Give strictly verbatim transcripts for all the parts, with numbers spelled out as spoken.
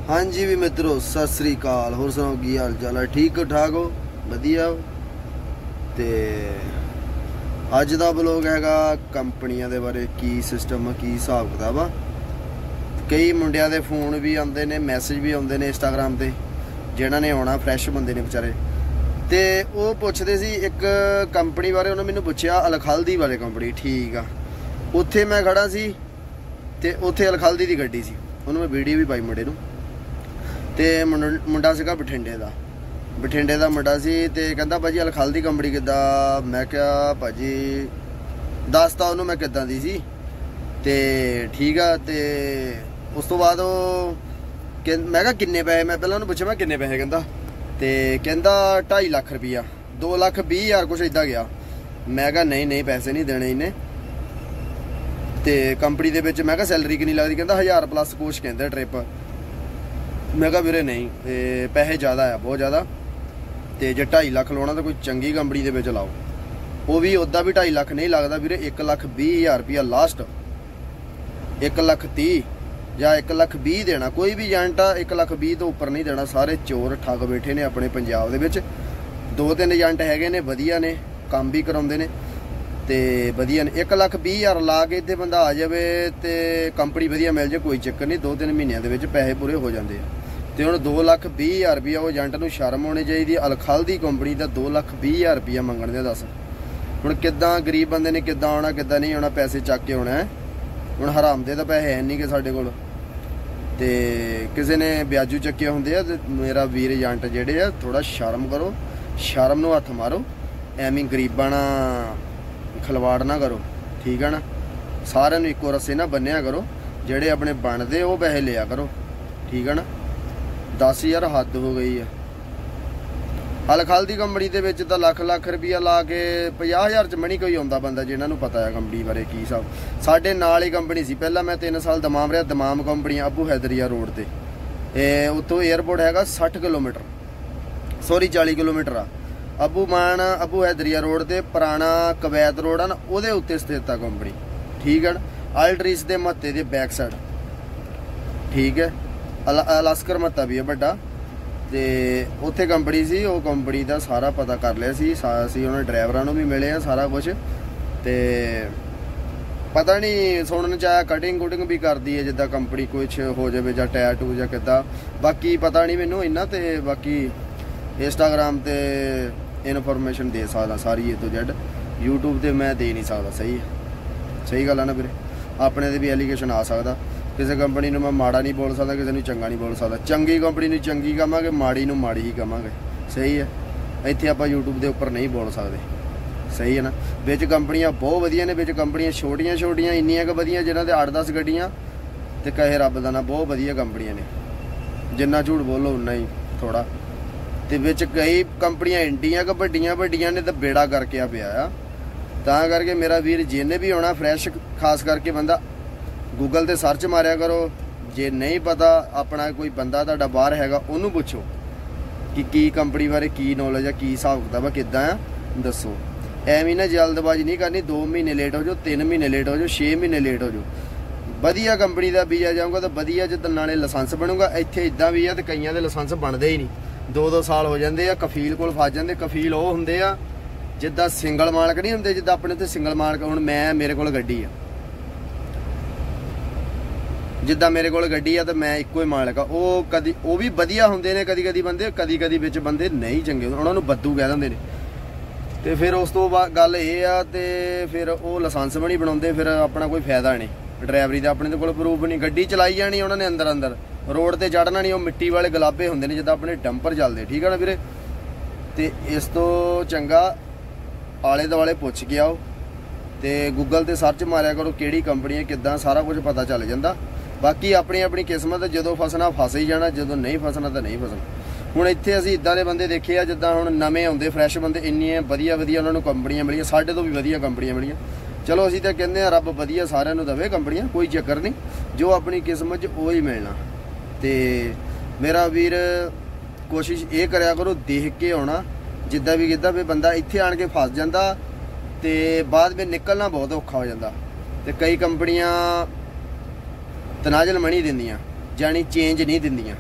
हाँ जी भी मित्रों सत श्री अकाल। होर सुनाओ की हाल चाल है? ठीक ठाक हो? वधिया। ते अज का ब्लॉग हैगा कंपनियां दे बारे, की सिस्टम की हिसाब किताब आ। कई मुंडिया दे फोन भी आते हैं, मैसेज भी आते हैं इंस्टाग्राम ते, जिन्हों ने आना फ्रैश बंदे ने बेचारे। तो वो पुछते सी एक कंपनी बारे, उन्होंने मैंने पूछा अलखल्दी वाले कंपनी। ठीक आ, उत्थे मैं खड़ा सी ते उत्थे अलखल्दी की गड्डी सी, उन्होंने मैं वीडियो भी पाई मुंडे नूं। ते मुंडा सीगा बठिंडे का, बठिंडे का मुंडा सी ते कहंदा भाजी अलखल्दी कंपनी किद्दां? मैं क्या भाजी दसता उन्होंने मैं किद्दां दी सी। ते ठीक आ। ते उस तो बाद मैं क्या किन्ने पैसे, मैं पहले उन्होंने पूछा मैं किन्ने पैसे, कहंदा ते कहंदा ढाई लख रुपया, दो लख बीह हज़ार कुछ इदा गया। मैं क्या नहीं नहीं पैसे नहीं देने इन्हें। ते कंपनी दे विच मैं क्या सैलरी कितनी लगती? कहंदा हज़ार प्लस कुछ कहंदे ट्रिप। मैं कहा वीरे नहीं, ते पैसे ज़्यादा है, बहुत ज़्यादा। तो जे ढाई लख लाना तो कोई चंगी कंपनी दे विच लाओ। वो भी उदा भी ढाई लख नहीं लगता वीरे, एक लख बीह हज़ार रुपया लास्ट, एक लख तीह या एक लख बीह देना। कोई भी एजेंट आ एक लख बीह तो उपर नहीं देना। सारे चोर ठग बैठे ने अपने पंजाब दे विच। दो तीन एजेंट हैगे ने वधिया ने, काम भी कराउंदे ने ते वधिया ने। एक लख बीह हज़ार ला के इत्थे बंदा आ जाए तो कंपनी वधिया मिल जाए, कोई चक्कर नहीं। दो तीन महीनों के विच पैसे पूरे हो जाते हैं। तो हुण दो लख बीह हज़ार रुपया वो एजेंट नूं शर्म होनी चाहिए। अलखल्दी कंपनी का दो लख बीह हज़ार रुपया मंगण दे। दस हुण किद्दां गरीब बंदे ने किद्दां आउणा, किद्दां नहीं आउणा, पैसे चक के आउणा है। हुण हराम दे तां पैसे है नहीं कि साडे कोल, ते किसी ने ब्याजू चक्के हुंदे आ। ते मेरा वीर एजेंट जिहड़े आ थोड़ा शर्म करो, शर्म नूं हत्थ मारो, एवें गरीबां नाल खिलवाड़ ना करो। ठीक है ना, सारिआं नूं इक्को रस्से ना बन्निया करो, जिहड़े अपने बनदे वो पैसे लिया करो। ठीक है ना, दस यार हद हो गई है। अलखल्दी कंपनी के विच तां लख लख रुपया ला के पचास हज़ार च मनी कोई आउंदा बंदा जिन्हां नूं पता है कंपनी बारे की हिसाब। साडे नाल ही कंपनी सी पहला, मैं तीन साल दमाम रहा। Dammam company Abu Hadriyah road ते, उत्तों एयरपोर्ट हैगा सठ किलोमीटर, सॉरी चाली किलोमीटर आ। अबू मान अबू हैदरिया रोड ते पुराना कवैत रोड आ ना, उहदे उत्ते स्थित आ कंपनी। ठीक है ना, अल्ट्रीस दे महत्ते दे बैक साइड। ठीक है, अल अलस्कर महत्ता भी है बड़ा। तो उत्थे कंपनी सी, वो कंपनी का सारा पता कर लिया सी। असीं उन्होंने ड्राइवरां नूं भी मिले आ, सारा कुछ। तो पता नहीं सुनने च आया कटिंग कुटिंग भी करती है, जिद्दां कंपनी कुछ हो जाए जां टायर टू जां किद्दां, बाकी पता नहीं मैनूं इन्ना। तो बाकी इंस्टाग्राम ते इनफॉर्मेशन दे सकदा सारी ए टू जेड, यूट्यूब ते मैं दे नहीं सकदा। सही है, सही गल है ना वीरे। अपने ते भी एलीगेशन आ सकदा। किसी कंपनी नूं मैं माड़ा नहीं बोल सकदा, किसी नूं चंगा नहीं बोल सकदा। चंगी कंपनी नूं चंगी कहांगे, माड़ी नूं माड़ी ही कहांगे। सही है, इत्थे आपां यूट्यूब के उपर नहीं बोल सकदे। सही है ना, विच कंपनियां बहुत वधिया ने, विच कंपनियां छोटियां छोटियां इन्नियां क वधिया जिन्हां दे अठ दस गड्डियां ते कहे रब दा ना, बहुत वधिया कंपनियां ने। जिन्ना झूठ बोलो उन्ना ही थोड़ा। ते विच कई कंपनियां इंडियां क वड्डियां वड्डियां ने, तो बेड़ा करके आ पिया आ। तां करके मेरा वीर जिन्हें भी होना फ्रैश, खास करके बंदा गूगल ते सर्च मारिया करो। जे नहीं पता अपना कोई बंदा तुहाडा बाहर हैगा, उन्होंने पूछो कि की कंपनी बारे की नॉलेज है, की हिसाब किताब है, किद्दां आ, दसो। एवें ना जल्दबाजी नहीं करनी। दो महीने लेट हो जाओ, तीन महीने लेट हो जाओ, छे महीने लेट हो जाओ। वधिया कंपनी का वीजा जाऊँगा तो वधिया च नाले लाइसेंस बनूगा। इत्थे इदां भी है तो कईयां दे लाइसेंस बनते ही नहीं, दो दो साल हो जाते हैं। कफील कोल फस जाते। कफील वो होंदे आ जिद्दां सिंगल मालक नहीं होंदे, जिद्दां अपने उत्थे सिंगल मालक। हुण मैं मेरे कोल गड्डी आ, जिद्दां मेरे कोल गड्डी आ तो मैं इक्को ही मालक आ। वो कदी वो भी वधिया होंदे ने, कदी कदी बंदे, कदी कदी विच बंदे नहीं चंगे होंदे, उन्हां नूं बद्दू कह दिंदे ने। ते फिर उस तो बाद गल ये आ, ते फिर वो लाइसेंस भी नहीं बनाउंदे, फिर अपना कोई फायदा नहीं। ड्राइवरी का अपने कोल प्रूफ नहीं, गड्डी चलाई जानी उन्होंने अंदर अंदर, रोड ते चढ़ना नहीं। वो मिट्टी वाले गुलाबे होंदे ने जिद्दां अपने डंपर चलदे। ठीक है ना वीरे। ते इस तो चंगा आले दुआले पुछ के आओ, ते गूगल ते सर्च मारिया करो किहड़ी कंपनी है, किद्दां, सारा कुछ पता चल जांदा। बाकी अपनी अपनी किस्मत, जदों फसना फस ही जाना, जदों नहीं फसना तो नहीं फसना। हुण इत्थे असीं इदां दे बंदे देखे आ जिद्दां हुण नवें आउंदे फ्रैश बंदे, इन्नियां वधिया वधिया उन्हां नूं कंपनियां मिलियां, साडे तो भी वधिया कंपनियां मिलियां। चलो असीं तां कहंदे आ रब वधिया सारिआं नूं देवे कंपनियां, कोई चक्कर नहीं, जो अपनी किस्मत च वो ही मिलना। ते मेरा वीर कोशिश ये करिया करो देख के आउणा, जिद्दां भी किद्दां भी बंदा इत्थे आण के फस जांदा ते बाद में निकलना बहुत औखा हो जाता। तो कई कंपनियां तनाजल मनी दिंदियां, जानी चेंज नहीं दिंदियां।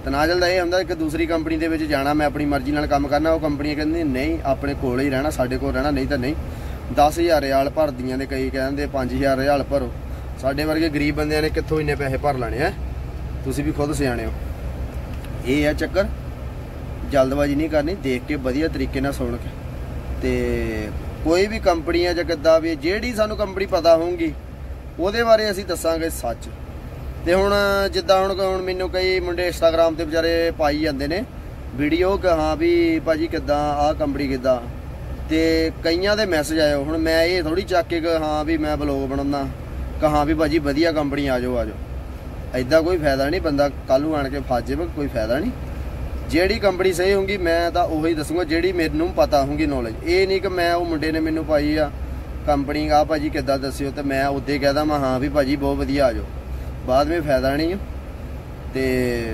ਤਨਾਜ਼ਲ ਦਾ ਇਹ ਹੁੰਦਾ ਇੱਕ ਦੂਸਰੀ ਕੰਪਨੀ ਦੇ ਵਿੱਚ ਜਾਣਾ, ਮੈਂ ਆਪਣੀ ਮਰਜ਼ੀ ਨਾਲ ਕੰਮ ਕਰਨਾ, ਉਹ ਕੰਪਨੀ ਕਹਿੰਦੀ ਨਹੀਂ ਆਪਣੇ ਕੋਲ ਹੀ ਰਹਿਣਾ, ਸਾਡੇ ਕੋਲ ਰਹਿਣਾ, ਨਹੀਂ ਤਾਂ ਨਹੀਂ। ਦਸ ਹਜ਼ਾਰ ਰਿਆਲ ਭਰਦੀਆਂ ਨੇ, ਕਈ ਕਹਿੰਦੇ ਪੰਜ ਹਜ਼ਾਰ ਰਿਆਲ ਭਰੋ। ਸਾਡੇ ਵਰਗੇ ਗਰੀਬ ਬੰਦਿਆਂ ਨੇ ਕਿੱਥੋਂ ਇੰਨੇ ਪੈਸੇ ਭਰ ਲੈਣੇ ਹੈ, ਤੁਸੀਂ ਵੀ ਖੁਦ ਸਿਆਣੇ ਹੋ। ਇਹ ਆ ਚੱਕਰ, ਜਲਦਬਾਜ਼ੀ ਨਹੀਂ ਕਰਨੀ, ਦੇਖ ਕੇ ਵਧੀਆ ਤਰੀਕੇ ਨਾਲ ਸੁਣ ਕੇ। ਤੇ ਕੋਈ ਵੀ ਕੰਪਨੀ ਆ ਜਾਂ ਕਿੱਦਾਂ ਵੀ, ਜਿਹੜੀ ਸਾਨੂੰ ਕੰਪਨੀ ਪਤਾ ਹੋਊਗੀ ਉਹਦੇ ਬਾਰੇ ਅਸੀਂ ਦੱਸਾਂਗੇ ਸੱਚ। ਤੇ ਹੁਣ ਜਿੱਦਾਂ ਹੁਣ ਹੁਣ ਮੈਨੂੰ ਕਈ ਮੁੰਡੇ ਇੰਸਟਾਗ੍ਰਾਮ ਤੇ ਵਿਚਾਰੇ ਪਾਈ ਜਾਂਦੇ ਨੇ ਵੀਡੀਓ ਕਿ ਹਾਂ ਵੀ ਭਾਜੀ ਕਿੱਦਾਂ ਆਹ ਕੰਪਨੀ ਕਿੱਦਾਂ, ਤੇ ਕਈਆਂ ਦੇ ਮੈਸੇਜ ਆਏ। ਹੁਣ ਮੈਂ ਇਹ ਥੋੜੀ ਚੱਕ ਕੇ ਕਿ ਹਾਂ ਵੀ ਮੈਂ ਬਲੌਗ ਬਣਾਉਂਦਾ ਕਿ ਹਾਂ ਵੀ ਭਾਜੀ ਵਧੀਆ ਕੰਪਨੀ ਆ ਜਾਓ ਆ ਜਾਓ, ਐਦਾਂ ਕੋਈ ਫਾਇਦਾ ਨਹੀਂ। ਬੰਦਾ ਕੱਲ੍ਹ ਨੂੰ ਆਣ ਕੇ ਫਸ ਜਾਵੇ, ਕੋਈ ਫਾਇਦਾ ਨਹੀਂ। ਜਿਹੜੀ ਕੰਪਨੀ ਸਹੀ ਹੋਊਗੀ ਮੈਂ ਤਾਂ ਉਹੀ ਦੱਸੂਗਾ ਜਿਹੜੀ ਮੈਨੂੰ ਪਤਾ ਹੋਊਗੀ ਨੌਲੇਜ। ਇਹ ਨਹੀਂ ਕਿ ਮੈਂ ਉਹ ਮੁੰਡੇ ਨੇ ਮੈਨੂੰ ਪਾਈ ਆ ਕੰਪਨੀ ਆ ਭਾਜੀ ਕਿੱਦਾਂ ਦੱਸਿਓ ਤੇ ਮੈਂ ਉੱਦੇ ਕਹਿਦਾ ਮੈਂ ਹਾਂ ਵੀ ਭਾਜੀ ਬਹੁਤ ਵਧੀਆ ਆ ਜਾਓ, ਬਾਅਦ ਵਿੱਚ ਫਾਇਦਾ ਨਹੀਂ। ਤੇ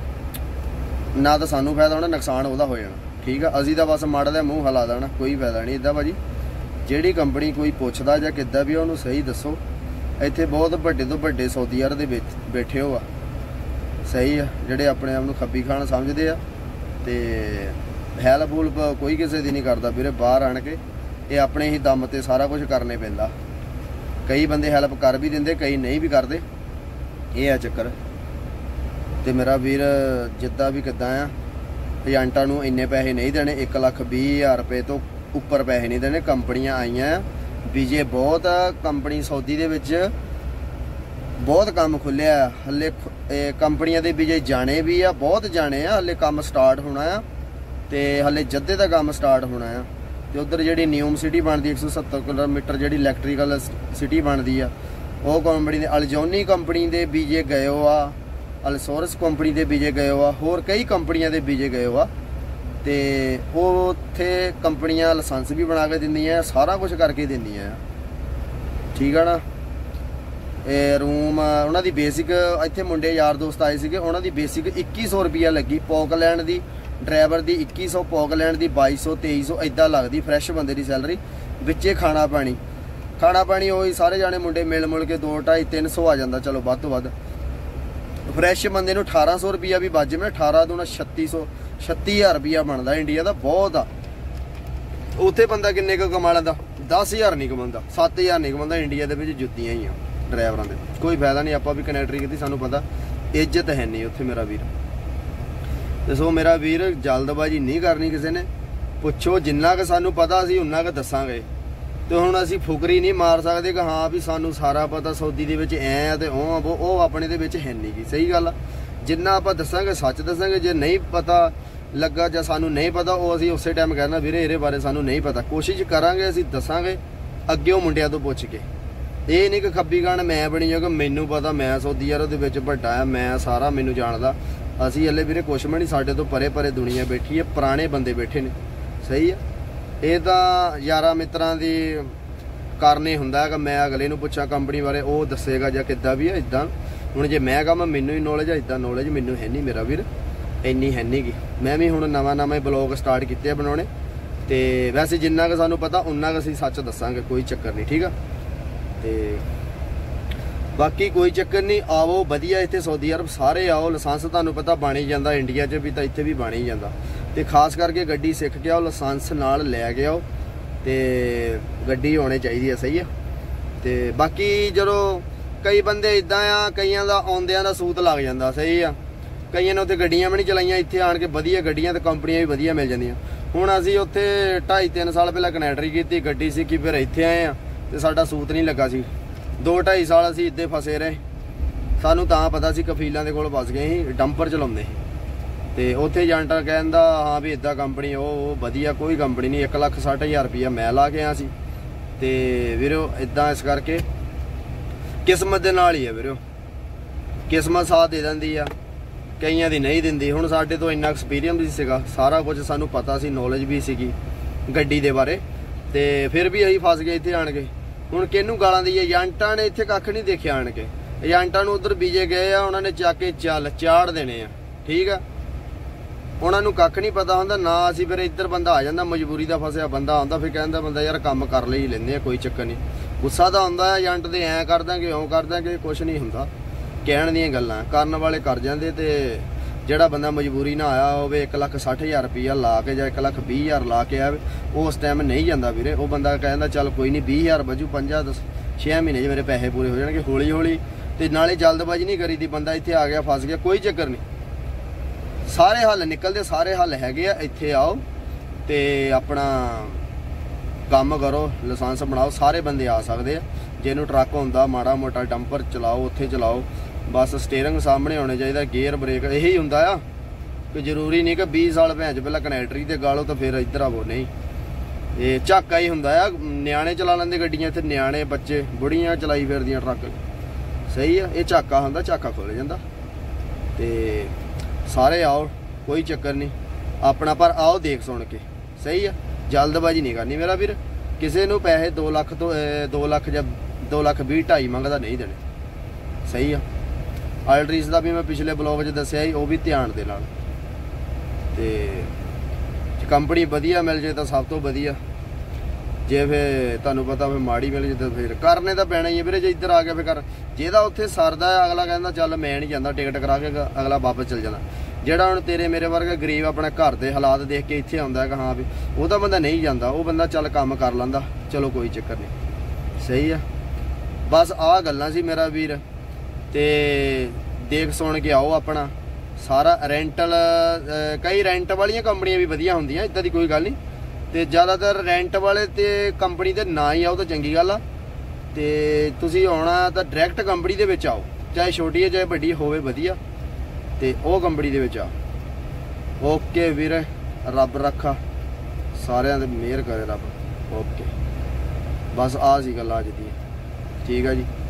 ਨਾ ਤਾਂ ਸਾਨੂੰ ਫਾਇਦਾ ਹੋਣਾ, ਨੁਕਸਾਨ ਉਹਦਾ ਹੋ ਜਾਣਾ। ਠੀਕ ਆ, ਅਸੀਂ ਤਾਂ ਬਸ ਮਾੜਾ ਜਿਹਾ ਮੂੰਹ ਹਿਲਾ ਦੇਣਾ, ਕੋਈ ਫਾਇਦਾ ਨਹੀਂ ਇੱਦਾਂ ਭਾਜੀ। ਜਿਹੜੀ ਕੰਪਨੀ ਕੋਈ ਪੁੱਛਦਾ ਜਾਂ ਕਿੱਦਾਂ ਵੀ ਉਹਨੂੰ ਸਹੀ ਦੱਸੋ। ਇੱਥੇ ਬਹੁਤ ਵੱਡੇ ਤੋਂ ਵੱਡੇ ਸਊਦੀ ਅਰਬ ਦੇ ਵਿੱਚ ਬੈਠੇ ਹੋ ਆ, ਸਹੀ ਆ, ਜਿਹੜੇ ਆਪਣੇ ਆਪ ਨੂੰ ਖੱਬੀ ਖਾਨ ਸਮਝਦੇ ਆ। ਤੇ ਹੈਲਪ ਹੁਲਪ ਕੋਈ ਕਿਸੇ ਦੀ ਨਹੀਂ ਕਰਦਾ ਵੀਰੇ। ਬਾਹਰ ਆਣ ਕੇ ਇਹ ਆਪਣੇ ਹੀ ਦਮ ਤੇ ਸਾਰਾ ਕੁਝ ਕਰਨੇ ਪੈਂਦਾ। ਕਈ ਬੰਦੇ ਹੈਲਪ ਕਰ ਵੀ ਦਿੰਦੇ, ਕਈ ਨਹੀਂ ਵੀ ਕਰਦੇ, ਇਹ ਆ ਚੱਕਰ। ਤੇ ਮੇਰਾ ਵੀਰ ਜਿੱਦਾਂ ਵੀ ਕਿੱਦਾਂ ਆ, ਏਜੰਟਾਂ ਨੂੰ ਇੰਨੇ ਪੈਸੇ ਨਹੀਂ ਦੇਣੇ, ਇੱਕ ਲੱਖ ਵੀਹ ਹਜ਼ਾਰ ਰੁਪਏ ਤੋਂ ਉੱਪਰ ਪੈਸੇ ਨਹੀਂ ਦੇਣੇ। ਕੰਪਨੀਆਂ ਆਈਆਂ, ਵੀਜ਼ੇ ਬਹੁਤ ਆ ਕੰਪਨੀ ਸਊਦੀ ਦੇ ਵਿੱਚ, ਬਹੁਤ ਕੰਮ ਖੁੱਲਿਆ ਹਲੇ। ਕੰਪਨੀਆਂ ਦੇ ਵੀਜ਼ੇ ਜਾਣੇ ਵੀ ਆ, ਬਹੁਤ ਜਾਣੇ ਆ, ਹਲੇ ਕੰਮ ਸਟਾਰਟ ਹੋਣਾ ਆ। ਤੇ ਹਲੇ ਜੱਦੇ ਦਾ ਕੰਮ ਸਟਾਰਟ ਹੋਣਾ ਆ। ਤੇ ਉਧਰ ਜਿਹੜੀ ਨਿਊਮ ਸਿਟੀ ਬਣਦੀ ਇੱਕ ਸੌ ਸੱਤਰ ਕਿਲੋਮੀਟਰ ਜਿਹੜੀ ਇਲੈਕਟ੍ਰੀਕਲ ਸਿਟੀ ਬਣਦੀ ਆ, ਉਹ ਕੰਪਨੀ ਦੇ ਅਲਜੋਨੀ ਕੰਪਨੀ ਦੇ ਵੀਜ਼ੇ ਗਏ ਹੋ ਆ, ਅਲਸੋਰਸ ਕੰਪਨੀ ਦੇ ਵੀਜ਼ੇ ਗਏ ਹੋ ਆ, ਹੋਰ ਕਈ ਕੰਪਨੀਆਂ ਦੇ ਵੀਜ਼ੇ ਗਏ ਹੋ ਆ। ਤੇ ਉਹ ਉੱਥੇ ਕੰਪਨੀਆਂ ਲਾਇਸੈਂਸ ਵੀ ਬਣਾ ਕੇ ਦਿੰਦੀਆਂ, ਸਾਰਾ ਕੁਝ ਕਰਕੇ ਦਿੰਦੀਆਂ। ਠੀਕ ਆ ਨਾ। ਇਹ ਰੂਮ ਉਹਨਾਂ ਦੀ ਬੇਸਿਕ, ਇੱਥੇ ਮੁੰਡੇ ਯਾਰ ਦੋਸਤ ਆਏ ਸੀਗੇ, ਉਹਨਾਂ ਦੀ ਬੇਸਿਕ ਇੱਕੀ ਸੌ ਰੁਪਈਆ ਲੱਗੀ ਪੌਕਲੈਂਡ ਦੀ, ਡਰਾਈਵਰ ਦੀ ਇੱਕੀ ਸੌ, ਪੌਕਲੈਂਡ ਦੀ ਬਾਈ ਸੌ ਤੇਈ ਸੌ ਇੱਦਾਂ ਲੱਗਦੀ ਫਰੈਸ਼ ਬੰਦੇ ਦੀ ਸੈਲਰੀ। ਵਿੱਚੇ ਖਾਣਾ ਪਾਣੀ ਖਾਣਾ ਪਾਣੀ ਉਹੀ ਸਾਰੇ ਜਾਣੇ ਮੁੰਡੇ ਮਿਲ ਮੁਲ ਕੇ ਦੋ ਢਾਈ ਤਿੰਨ ਸੌ ਆ ਜਾਂਦਾ, ਚਲੋ ਵੱਧ ਤੋਂ ਵੱਧ। ਫਰੈਸ਼ ਬੰਦੇ ਨੂੰ ਅਠਾਰਾਂ ਸੌ ਰੁਪਈਆ ਵੀ ਵੱਜ ਜਾਵੇ, ਅਠਾਰਾਂ ਦੂਣਾ ਛੱਤੀ ਸੌ, ਛੱਤੀ ਹਜ਼ਾਰ ਰੁਪਈਆ ਬਣਦਾ ਇੰਡੀਆ ਦਾ, ਬਹੁਤ ਆ। ਉੱਥੇ ਬੰਦਾ ਕਿੰਨੇ ਕੁ ਕਮਾ ਲੈਂਦਾ? ਦਸ ਹਜ਼ਾਰ ਨਹੀਂ ਕਮਾਉਂਦਾ, ਸੱਤ ਹਜ਼ਾਰ ਨਹੀਂ ਕਮਾਉਂਦਾ। ਇੰਡੀਆ ਦੇ ਵਿੱਚ ਜੁੱਤੀਆਂ ਹੀ ਆ ਡਰਾਈਵਰਾਂ ਦੇ, ਕੋਈ ਫਾਇਦਾ ਨਹੀਂ। ਆਪਾਂ ਵੀ ਕਨੈਕਟਰੀ ਕੀਤੀ, ਸਾਨੂੰ ਪਤਾ ਇੱਜ਼ਤ ਹੈ ਨਹੀਂ ਉੱਥੇ ਮੇਰਾ ਵੀਰ। ਤੇ ਸੋ ਮੇਰਾ ਵੀਰ ਜਲਦਬਾਜ਼ੀ ਨਹੀਂ ਕਰਨੀ ਕਿਸੇ ਨੇ, ਪੁੱਛੋ ਜਿੰਨਾ ਕੁ ਸਾਨੂੰ ਪਤਾ ਅਸੀਂ ਉਨਾ ਕੁ ਦੱਸਾਂਗੇ। ਤੇ ਹੁਣ ਅਸੀਂ ਫੁਕਰੀ ਨਹੀਂ ਮਾਰ ਸਕਦੇ ਕਿ ਹਾਂ ਵੀ ਸਾਨੂੰ ਸਾਰਾ ਪਤਾ ਸਊਦੀ ਦੇ ਵਿੱਚ ਐ ਆ ਤੇ ਉਹ ਉਹ ਆਪਣੇ ਦੇ ਵਿੱਚ ਹੈ ਨਹੀਂ ਗੀ। ਸਹੀ ਗੱਲ ਆ, ਜਿੰਨਾ ਆਪਾਂ ਦੱਸਾਂਗੇ ਸੱਚ ਦੱਸਾਂਗੇ। ਜੇ ਨਹੀਂ ਪਤਾ ਲੱਗਾ ਜਾਂ ਸਾਨੂੰ ਨਹੀਂ ਪਤਾ, ਉਹ ਅਸੀਂ ਉਸੇ ਟਾਈਮ ਕਹਿਣਾ ਵੀਰੇ ਇਹਦੇ ਬਾਰੇ ਸਾਨੂੰ ਨਹੀਂ ਪਤਾ। ਕੋਸ਼ਿਸ਼ ਕਰਾਂਗੇ ਅਸੀਂ ਦੱਸਾਂਗੇ ਅੱਗਿਓਂ ਮੁੰਡਿਆਂ ਤੋਂ ਪੁੱਛ ਕੇ। ਇਹ ਨਹੀਂ ਕਿ ਖੱਬੀ ਗਾਣ ਮੈਂ ਬਣੀ ਜੋ ਕਿ ਮੈਨੂੰ ਪਤਾ, ਮੈਂ ਸਊਦੀ ਅਰਬ ਦੇ ਵਿੱਚ ਵੱਡਾ ਆ, ਮੈਂ ਸਾਰਾ ਮੈਨੂੰ ਜਾਣਦਾ। ਅਸੀਂ ਹਲੇ ਵੀਰੇ ਕੁਛ ਵੀ ਨਹੀਂ, ਸਾਡੇ ਤੋਂ ਪਰੇ ਪਰੇ ਦੁਨੀਆ ਬੈਠੀ ਹੈ, ਪੁਰਾਣੇ ਬੰਦੇ ਬੈਠੇ ਨੇ। ਸਹੀ ਆ, ਇਹ ਤਾਂ ਯਾਰਾਂ ਮਿੱਤਰਾਂ ਦੀ ਕਰਨੇ ਹੁੰਦਾ ਕਿ ਮੈਂ ਅਗਲੇ ਨੂੰ ਪੁੱਛਾਂ ਕੰਪਨੀ ਬਾਰੇ, ਉਹ ਦੱਸੇਗਾ ਜਾਂ ਕਿੱਦਾਂ ਵੀ ਆ। ਇੱਦਾਂ ਹੁਣ ਜੇ ਮੈਂ ਕਹਾਂ ਮੈਨੂੰ ਹੀ ਨੌਲੇਜ ਆ, ਇੱਦਾਂ ਨੌਲੇਜ ਮੈਨੂੰ ਹੈ ਨਹੀਂ ਮੇਰਾ ਵੀਰ, ਇੰਨੀ ਹੈ ਨਹੀਂ ਗੀ। ਮੈਂ ਵੀ ਹੁਣ ਨਵਾਂ ਨਵਾਂ ਬਲੌਗ ਸਟਾਰਟ ਕੀਤੇ ਆ ਬਣਾਉਣੇ। ਤੇ ਵੈਸੇ ਜਿੰਨਾ ਕੁ ਸਾਨੂੰ ਪਤਾ ਉਨਾ ਕੁ ਅਸੀਂ ਸੱਚ ਦੱਸਾਂਗੇ, ਕੋਈ ਚੱਕਰ ਨਹੀਂ। ਠੀਕ ਆ, ਤੇ ਬਾਕੀ ਕੋਈ ਚੱਕਰ ਨਹੀਂ। ਆਵੋ ਵਧੀਆ, ਇੱਥੇ ਸਊਦੀ ਅਰਬ ਸਾਰੇ ਆਓ। ਲਾਇਸੈਂਸ ਤੁਹਾਨੂੰ ਪਤਾ ਬਣ ਹੀ ਜਾਂਦਾ, ਇੰਡੀਆ 'ਚ ਵੀ ਤਾਂ ਇੱਥੇ ਵੀ ਬਣ ਹੀ ਜਾਂਦਾ। ਤੇ ਖਾਸ ਕਰਕੇ ਗੱਡੀ ਸਿੱਖ ਕੇ ਆਓ, ਲਾਇਸੈਂਸ ਨਾਲ ਲੈ ਕੇ ਆਓ, ਤੇ ਗੱਡੀ ਹੋਣੀ ਚਾਹੀਦੀ ਹੈ। ਸਹੀ ਆ। ਤੇ ਬਾਕੀ ਜਦੋਂ ਕਈ ਬੰਦੇ ਇੱਦਾਂ ਆ, ਕਈਆਂ ਦਾ ਆਉਂਦਿਆਂ ਦਾ ਸੂਤ ਲੱਗ ਜਾਂਦਾ। ਸਹੀ ਆ, ਕਈਆਂ ਨੇ ਉੱਥੇ ਗੱਡੀਆਂ ਵੀ ਨਹੀਂ ਚਲਾਈਆਂ, ਇੱਥੇ ਆਣ ਕੇ ਵਧੀਆ ਗੱਡੀਆਂ ਤੇ ਕੰਪਨੀਆਂ ਵੀ ਵਧੀਆ ਮਿਲ ਜਾਂਦੀਆਂ। ਹੁਣ ਅਸੀਂ ਉੱਥੇ ਢਾਈ ਤਿੰਨ ਸਾਲ ਪਹਿਲਾਂ ਕਨੈਕਟਰੀ ਕੀਤੀ, ਗੱਡੀ ਸਿੱਖੀ, ਫਿਰ ਇੱਥੇ ਆਏ ਆ ਤੇ ਸਾਡਾ ਸੂਤ ਨਹੀਂ ਲੱਗਾ ਸੀ। ਦੋ ਢਾਈ ਸਾਲ ਅਸੀਂ ਇੱਦਾਂ ਫਸੇ ਰਹੇ। ਸਾਨੂੰ ਤਾਂ ਪਤਾ ਸੀ ਕਫੀਲਾਂ ਦੇ ਕੋਲ ਫਸ ਗਏ ਸੀ, ਡੰਪਰ ਚਲਾਉਂਦੇ ਸੀ। ਤੇ ਉੱਥੇ ਏਜੰਟ ਕਹਿੰਦਾ ਹਾਂ ਵੀ ਇੱਦਾਂ ਕੰਪਨੀ ਉਹ ਵਧੀਆ, ਕੋਈ ਕੰਪਨੀ ਨਹੀਂ। ਇੱਕ ਲੱਖ ਸੱਠ ਹਜ਼ਾਰ ਰੁਪਈਆ ਮੈਂ ਲਾ ਕੇ ਆਇਆ ਸੀ। ਤੇ ਵੀਰੋ ਇੱਦਾਂ ਇਸ ਕਰਕੇ ਕਿਸਮਤ ਦੇ ਨਾਲ ਹੀ ਹੈ ਵੀਰੋ, ਕਿਸਮਤ ਸਾਥ ਦੇ ਦਿੰਦੀ ਆ, ਕਈਆਂ ਦੀ ਨਹੀਂ ਦਿੰਦੀ। ਹੁਣ ਸਾਡੇ ਤੋਂ ਇੰਨਾ ਐਕਸਪੀਰੀਅੰਸ ਵੀ ਸੀਗਾ, ਸਾਰਾ ਕੁਝ ਸਾਨੂੰ ਪਤਾ ਸੀ, ਨੌਲੇਜ ਵੀ ਸੀਗੀ ਗੱਡੀ ਦੇ ਬਾਰੇ। ਤੇ ਫਿਰ ਵੀ ਅਸੀਂ ਫਸ ਗਏ ਇੱਥੇ ਆਣ ਕੇ। ਹੁਣ ਕਿਹਨੂੰ ਗਾਲਾਂ ਦਈਏ? ਏਜੰਟਾਂ ਨੇ ਇੱਥੇ ਕੱਖ ਨਹੀਂ ਦੇਖਿਆ ਆਣ ਕੇ। ਏਜੰਟਾਂ ਨੂੰ ਉਧਰ ਬੀਜੇ ਗਏ ਆ, ਉਹਨਾਂ ਨੇ ਚੱਕ ਕੇ ਚੱਲ ਚਾੜ ਦੇਣੇ ਆ। ਠੀਕ ਆ, ਉਹਨਾਂ ਨੂੰ ਕੱਖ ਨਹੀਂ ਪਤਾ ਹੁੰਦਾ ਨਾ। ਅਸੀਂ ਫਿਰ ਇੱਧਰ ਬੰਦਾ ਆ ਜਾਂਦਾ, ਮਜਬੂਰੀ ਦਾ ਫਸਿਆ ਬੰਦਾ ਆਉਂਦਾ, ਫਿਰ ਕਹਿੰਦਾ ਬੰਦਾ ਯਾਰ ਕੰਮ ਕਰ ਲਈ ਲੈਂਦੇ ਆ, ਕੋਈ ਚੱਕਰ ਨਹੀਂ। ਗੁੱਸਾ ਤਾਂ ਆਉਂਦਾ ਏਜੰਟ ਦੇ, ਐਂ ਕਰ ਦਾਂਗੇ ਇਉਂ ਕਰ ਦਾਂਗੇ, ਕੁਛ ਨਹੀਂ ਹੁੰਦਾ। ਕਹਿਣ ਦੀਆਂ ਗੱਲਾਂ ਕਰਨ ਵਾਲੇ ਕਰ ਜਾਂਦੇ। ਤੇ ਜਿਹੜਾ ਬੰਦਾ ਮਜਬੂਰੀ ਨਾ ਆਇਆ ਹੋਵੇ ਇੱਕ ਲੱਖ ਸੱਠ ਹਜ਼ਾਰ ਰੁਪਈਆ ਲਾ ਕੇ ਜਾਂ ਇੱਕ ਲੱਖ ਵੀਹ ਹਜ਼ਾਰ ਲਾ ਕੇ ਆਵੇ, ਉਹ ਉਸ ਟਾਈਮ ਨਹੀਂ ਜਾਂਦਾ ਵੀਰੇ। ਉਹ ਬੰਦਾ ਕਹਿੰਦਾ ਚੱਲ ਕੋਈ ਨਹੀਂ ਵੀਹ ਹਜ਼ਾਰ ਬਚੂ, ਪੰਜਾਂ ਦਸ ਛੇ ਮਹੀਨੇ 'ਚ ਮੇਰੇ ਪੈਸੇ ਪੂਰੇ ਹੋ ਜਾਣਗੇ ਹੌਲੀ ਹੌਲੀ। ਤੇ ਨਾਲੇ ਜਲਦਬਾਜ਼ੀ ਨਹੀਂ ਕਰੀਦੀ, ਬੰਦਾ ਇੱਥੇ ਆ ਗਿਆ ਫਸ ਗਿਆ ਕੋਈ ਚੱਕਰ ਨਹੀਂ, ਸਾਰੇ ਹੱਲ ਨਿਕਲਦੇ, ਸਾਰੇ ਹੱਲ ਹੈਗੇ ਆ। ਇੱਥੇ ਆਓ ਤੇ ਆਪਣਾ ਕੰਮ ਕਰੋ, ਲਾਇਸੈਂਸ ਬਣਾਓ, ਸਾਰੇ ਬੰਦੇ ਆ ਸਕਦੇ ਆ। ਜਿਹਨੂੰ ਟਰੱਕ ਹੁੰਦਾ, ਮਾੜਾ ਮੋਟਾ ਡੰਪਰ ਚਲਾਓ, ਉੱਥੇ ਚਲਾਓ, ਬਸ ਸਟੀਅਰਿੰਗ ਸਾਹਮਣੇ ਹੋਣੇ ਚਾਹੀਦਾ, ਗੇਅਰ ਬ੍ਰੇਕ ਇਹੀ ਹੁੰਦਾ ਆ। ਕੋਈ ਜ਼ਰੂਰੀ ਨਹੀਂ ਕਿ ਵੀਹ ਸਾਲ ਭੈਣ 'ਚ ਪਹਿਲਾਂ ਕਨੈਕਟਰੀ ਤੇ ਗਾਲੋ ਤਾਂ ਫਿਰ ਇੱਧਰ ਆਵੋ, ਨਹੀਂ। ਇਹ ਝਾਕਾ ਹੀ ਹੁੰਦਾ ਆ, ਨਿਆਣੇ ਚਲਾ ਲੈਂਦੇ ਗੱਡੀਆਂ ਇੱਥੇ, ਨਿਆਣੇ ਬੱਚੇ ਬੁੜੀਆਂ ਚਲਾਈ ਫਿਰਦੀਆਂ ਟਰੱਕ, ਸਹੀ ਆ। ਇਹ ਝਾਕਾ ਹੁੰਦਾ, ਝਾਕਾ ਖੁੱਲ ਜਾਂਦਾ। ਤੇ ਸਾਰੇ ਆਓ, ਕੋਈ ਚੱਕਰ ਨਹੀਂ ਆਪਣਾ, ਪਰ ਆਓ ਦੇਖ ਸੁਣ ਕੇ, ਸਹੀ ਆ। ਜਲਦਬਾਜ਼ੀ ਨਹੀਂ ਕਰਨੀ ਮੇਰਾ ਵੀਰ। ਕਿਸੇ ਨੂੰ ਪੈਸੇ ਦੋ ਲੱਖ ਤੋਂ ਦੋ ਲੱਖ ਜਾਂ ਦੋ ਲੱਖ ਵੀਹ ਢਾਈ ਮੰਗਦਾ ਨਹੀਂ ਦੇਣੇ, ਸਹੀ ਆ। ਆਲਟਰੀਸ ਦਾ ਵੀ ਮੈਂ ਪਿਛਲੇ ਬਲੌਗ 'ਚ ਦੱਸਿਆ ਸੀ, ਉਹ ਵੀ ਧਿਆਨ ਦੇ ਨਾਲ। ਤੇ ਕੰਪਨੀ ਵਧੀਆ ਮਿਲ ਜੇ ਤਾਂ ਸਭ ਤੋਂ ਵਧੀਆ, ਜੇ ਫਿਰ ਤੁਹਾਨੂੰ ਪਤਾ ਫਿਰ ਮਾੜੀ ਮਿਲ ਜੇ ਤਾਂ ਫਿਰ ਕਰਨੇ ਤਾਂ ਪੈਣਾ ਹੀ ਹੈ ਵੀਰੇ। ਜੇ ਇੱਧਰ ਆ ਗਿਆ ਫਿਰ ਕਰ, ਜਿਹਦਾ ਉੱਥੇ ਸਰਦਾ ਅਗਲਾ ਕਹਿੰਦਾ ਚੱਲ ਮੈਂ ਨਹੀਂ ਜਾਂਦਾ, ਟਿਕਟ ਕਰਾ ਕੇ ਅਗਲਾ ਵਾਪਸ ਚਲ ਜਾਂਦਾ। ਜਿਹੜਾ ਹੁਣ ਤੇਰੇ ਮੇਰੇ ਵਰਗਾ ਗਰੀਬ ਆਪਣੇ ਘਰ ਦੇ ਹਾਲਾਤ ਦੇਖ ਕੇ ਇੱਥੇ ਆਉਂਦਾ ਕਿ ਹਾਂ ਵੀ ਉਹ ਤਾਂ ਬੰਦਾ ਨਹੀਂ ਜਾਂਦਾ, ਉਹ ਬੰਦਾ ਚੱਲ ਕੰਮ ਕਰ ਲੈਂਦਾ, ਚਲੋ ਕੋਈ ਚੱਕਰ ਨਹੀਂ, ਸਹੀ ਆ। ਬਸ ਆਹ ਗੱਲਾਂ ਸੀ ਮੇਰਾ ਵੀਰ। ਤੇ ਦੇਖ ਸੁਣ ਕੇ ਆਓ ਆਪਣਾ ਸਾਰਾ। ਰੈਂਟਲ ਕਈ ਰੈਂਟ ਵਾਲੀਆਂ ਕੰਪਨੀਆਂ ਵੀ ਵਧੀਆ ਹੁੰਦੀਆਂ, ਇੱਦਾਂ ਦੀ ਕੋਈ ਗੱਲ ਨਹੀਂ। ਤੇ ਜ਼ਿਆਦਾਤਰ ਰੈਂਟ ਵਾਲੇ ਤੇ ਕੰਪਨੀ ਦੇ ਨਾ ਹੀ ਆਓ ਤਾਂ ਚੰਗੀ ਗੱਲ ਆ। ਤੇ ਤੁਸੀਂ ਆਉਣਾ ਤਾਂ ਡਾਇਰੈਕਟ ਕੰਪਨੀ ਦੇ ਵਿੱਚ ਆਓ, ਚਾਹੇ ਛੋਟੀ ਹੈ ਚਾਹੇ ਵੱਡੀ ਹੋਵੇ, ਵਧੀਆ। ਤੇ ਉਹ ਕੰਪਨੀ ਦੇ ਵਿੱਚ ਆ। ਓਕੇ ਵੀਰੇ, ਰੱਬ ਰੱਖਾ ਸਾਰਿਆਂ ਤੇ ਮਿਹਰ ਕਰੇ ਰੱਬ। ਓਕੇ, ਬਸ ਆਹ ਸੀ ਗੱਲ ਅੱਜ ਦੀ, ਠੀਕ ਆ ਜੀ।